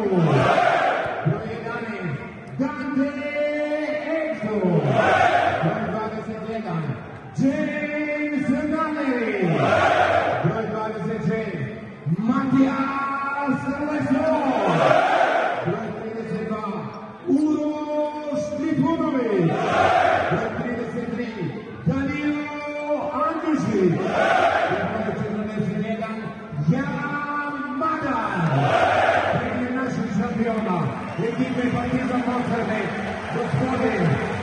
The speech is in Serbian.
broj 11 Dante Exo, broj 21 James Nani, broj 26 Matias Lesor, broj 32 Uroš Trifunović, broj 33 Danilo Andrušić, broj 41 Jan Madan. Šampiona ekipe Partizan Mostar, gospodin